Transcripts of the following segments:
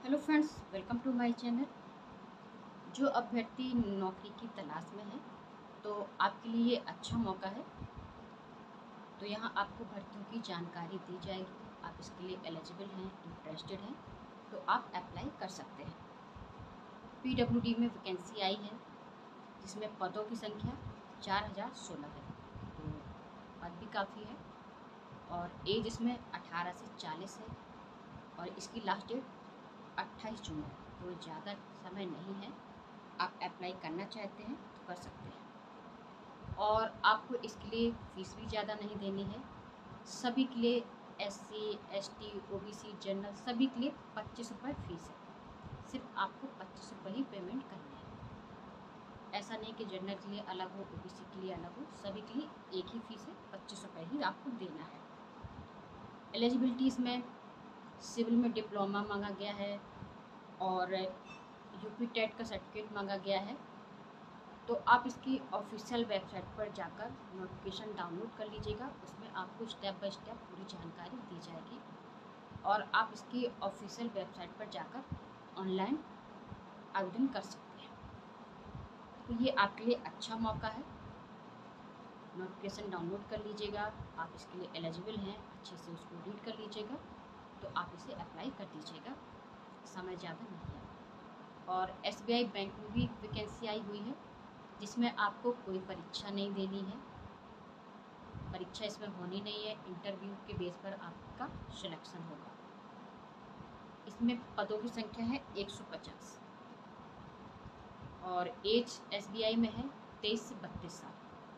Hello friends, welcome to my channel. जो अभ्यर्थी नौकरी की तलाश में है तो आपके लिए ये अच्छा मौका है। तो यहाँ आपको भर्तियों की जानकारी दी जाएगी। आप इसके लिए एलिजिबल हैं, इंटरेस्टेड हैं तो आप अप्लाई कर सकते हैं। पीडब्ल्यूडी में वैकेंसी आई है जिसमें पदों की संख्या 4016 है। तो पद भी काफ़ी है और एज इसमें 18 से 40 है और इसकी लास्ट डेट 28 जून है। तो ज़्यादा समय नहीं है, आप अप्लाई करना चाहते हैं तो कर सकते हैं। और आपको इसके लिए फ़ीस भी ज़्यादा नहीं देनी है। सभी के लिए SC ST OBC जनरल सभी के लिए 25 रुपये फ़ीस है। सिर्फ आपको 25 रुपये ही पेमेंट करनी है। ऐसा नहीं कि जनरल के लिए अलग हो, OBC के लिए अलग हो, सभी के लिए एक ही फ़ीस है, 25 रुपये ही आपको देना है। एलिजिबिलिटी इसमें सिविल में डिप्लोमा मांगा गया है और यूपी टेट का सर्टिफिकेट मांगा गया है। तो आप इसकी ऑफिशियल वेबसाइट पर जाकर नोटिफिकेशन डाउनलोड कर लीजिएगा। उसमें आपको स्टेप बाय स्टेप पूरी जानकारी दी जाएगी और आप इसकी ऑफिशियल वेबसाइट पर जाकर ऑनलाइन आवेदन कर सकते हैं। तो ये आपके लिए अच्छा मौका है। नोटिफिकेशन डाउनलोड कर लीजिएगा। आप इसके लिए एलिजिबल हैं, अच्छे से उसको रीड कर लीजिएगा तो आप इसे अप्लाई कर दीजिएगा। समय ज़्यादा नहीं है। और SBI बैंक में भी वैकेंसी आई हुई है जिसमें आपको कोई परीक्षा नहीं देनी है। परीक्षा इसमें होनी नहीं है, इंटरव्यू के बेस पर आपका सिलेक्शन होगा। इसमें पदों की संख्या है 150 और एज SBI में है 23 से 32 साल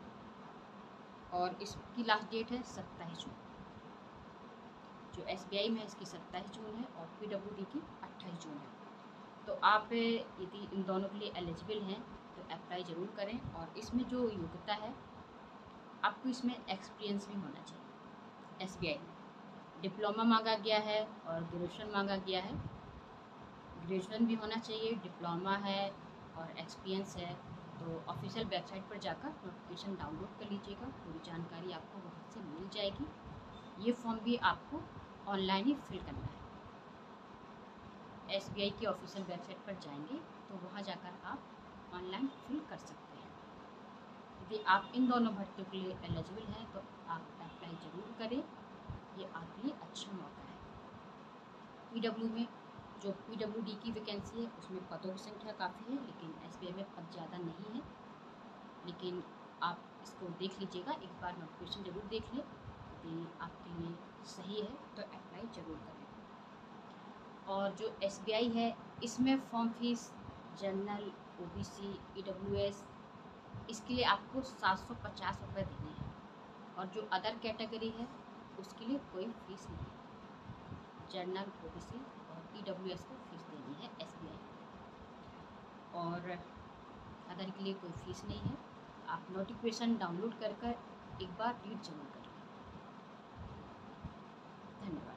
और इसकी लास्ट डेट है 27 जून। जो SBI में है इसकी 27 जून है और PWD की 28 जून है। तो आप यदि इन दोनों के लिए एलिजिबल हैं तो अप्लाई ज़रूर करें। और इसमें जो योग्यता है, आपको इसमें एक्सपीरियंस भी होना चाहिए। SBI में डिप्लोमा मांगा गया है और ग्रेजुएशन मांगा गया है। ग्रेजुएशन भी होना चाहिए, डिप्लोमा है और एक्सपीरियंस है। तो ऑफिशियल वेबसाइट पर जाकर नोटिफिकेशन डाउनलोड कर लीजिएगा, पूरी जानकारी आपको वहाँ से मिल जाएगी। ये फॉर्म भी आपको ऑनलाइन ही फिल करना है। SBI की ऑफिशियल वेबसाइट पर जाएंगे तो वहाँ जाकर आप ऑनलाइन फिल कर सकते हैं। यदि आप इन दोनों भर्तियों के लिए एलिजिबल हैं तो आप अप्लाई ज़रूर करें। ये आपके लिए अच्छा मौका है। जो PWD की वैकेंसी है उसमें पदों की संख्या काफ़ी है, लेकिन SBI में पद ज़्यादा नहीं है। लेकिन आप इसको देख लीजिएगा, एक बार नोटिफिकेशन ज़रूर देख लें। यदि आपके लिए सही है तो अप्लाई ज़रूर करें। और जो SBI है इसमें form fees general, OBC, EWS इसके लिए आपको 750 रुपये देने हैं और जो अदर कैटेगरी है उसके लिए कोई फीस नहीं है। जनरल, OBC और EWS को फीस देनी है SBI और अदर के लिए कोई फीस नहीं है। आप नोटिफिकेशन डाउनलोड कर एक बार रीड जरूर करें। धन्यवाद।